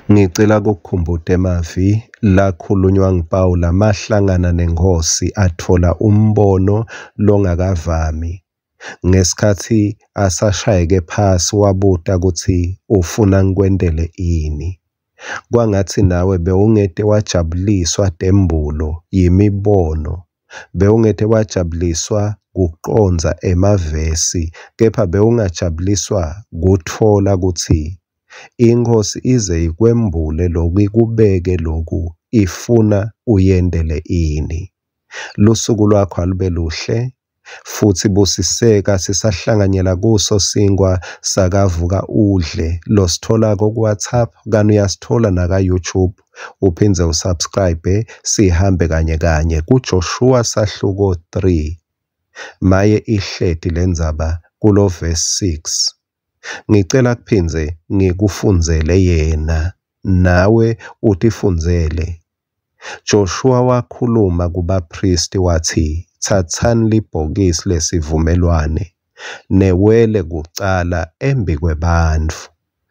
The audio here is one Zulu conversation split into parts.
Ngicela ukukhumbuta emavi lakhulunywa nguPawulu amahlangana nengosi athola umbono longakavami ngesikhathi asashayeke phasi wabuta ukuthi ufuna ngikwendele ini. Kwangathi nawe bewungete wajabuliswa tembulo yimibono, bewungete wajabuliswa kuqonza emavesi, kepha bewungajabuliswa kutfola ukuthi inkosi ize ikwembule lokhu ikubeke lokhu ifuna uyendele ini. Lusuku lwakho alube luhle futhi busiseka sisahlanganyela kuso singwa sakavuka udle losithola ku WhatsApp kanye uyasithola naka YouTube uphindze usubscribe sihambe kanye kanye ku Joshua sahluko 3 maye ihleti lendzaba kulo verse 6. Ngicela kuphindze ngikufunzele yena nawe utifunzele. Joshua wakhuluma kubapristi wathi thathani libhokisi lesivumelwane newele kucala embi kwebantfu.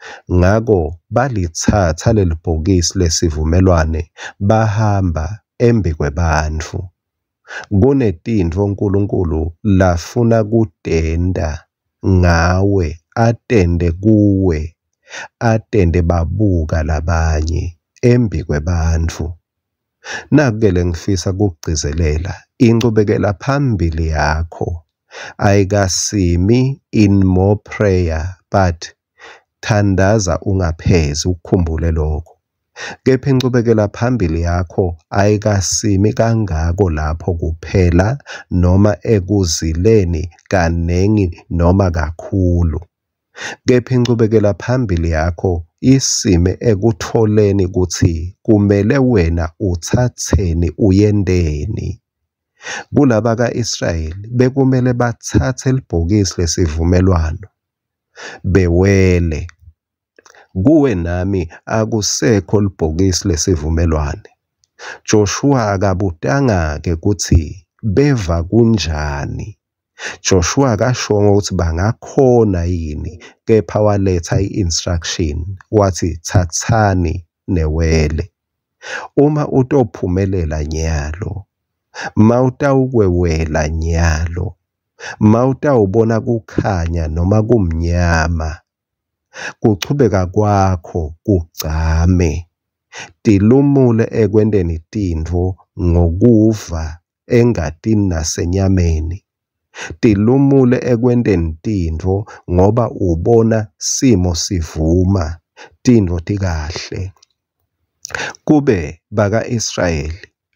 Ngako balithatha leli bhokisi lesivumelwane bahamba embi kwebantfu. Kunetintfo uNkulunkulu lafuna kutenda ngawe, atende kuwe, atende babuka labanye embi kwebantfu. Nakele ngifisa kugcizelela incubekela phambili yakho ayikasimi in more prayer but thandaza ungaphezi ukukhumbule lokho. Kepha incubekela phambili yakho ayikasimi kangako lapho kuphela noma ekuzileni kanengi noma kakhulu. Kepha incubekela phambili yakho isime ekutholeni ukuthi kumele wena uthatheni uyendeni. Kulaba kaIsrayeli bekumele bathathe libhokisi lesivumelwano bewele. Kuwe nami akusekho libhokisi lesivumelwane. Joshua akabutanga ke ukuthi beva kunjani. Joshua akashongo ukuthi bangakhona yini, kepha waletha i-instruction wathi thathani newele. Uma utophumelela nyalo, mawutawukwewela nyalo, mawutawubona kukhanya noma kumnyama, kuchubeka kwakho kugcame, tilumule ekwendeni tintfo ngokuva engatini nasenyameni. Tilumule ekwendeni tintfo ngoba ubona simo sivuma tintfo tikahle. Kube baka Israeli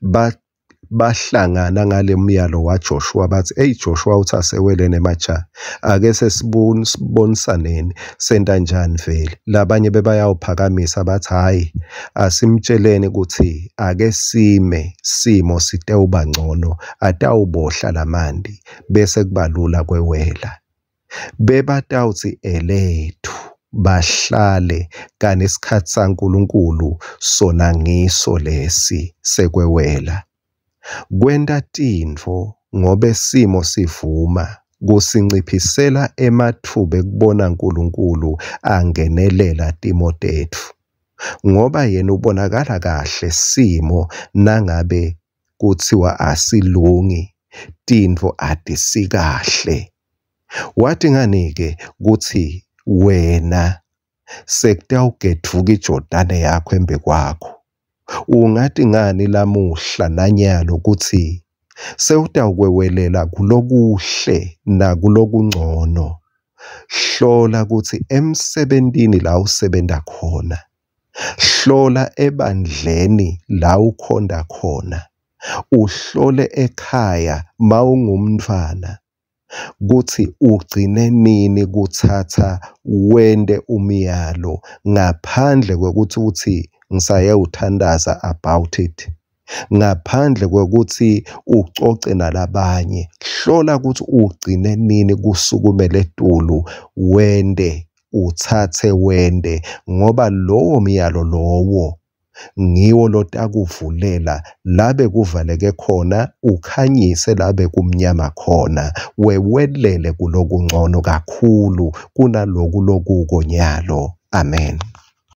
bahlangana ngale myalo wa Joshua bathi hey Joshua uthi asewelene macha ake sesibonisaneni senta njani vele. Labanye bebayawuphakamisa bathi hayi asimtsheleni ukuthi ake simo sitewuba ngcono atawubohla lamandi bese kubalula kwewela. Bebatawuthi elethu bahlale kanesikhathi saNkulunkulu sona ngiso lesi sekwewela. Kwenta tintfo ngobe simo sivuma kusinciphisela emathuba ekubona uNkulunkulu angenelela timo tetfu. Ngoba yena ubonakala kahle simo nangabe kuthiwa asilungi tintfo atisikahle. Wathi nganike kuthi wena sekutawugethuka iJordani yakho embi kwakho. Ungathi ngani lamuhla nanyalo ukuthi sewutawukwewelela kulokuhle nakulokungcono. Hlola ukuthi emsebentini la usebenta khona, hlola ebandleni la ukhonda khona, uhlole ekhaya mawungumntfwana kuthi ugcine nini kuthatha wende umyalo ngaphandle kwekuthi uthi ngisaye uthandaza about it, ngaphandle kwekuthi ucoce nalabanye. Hlola ukuthi ugcine nini kusukumele etulu wende uthathe wende ngoba lowo myalo lowo ngiwo lotakuvulela labe kuvaleke khona ukhanyise labe kumnyama khona wewelele kulokungcono kakhulu kunaloku lokukonyalo. Amen.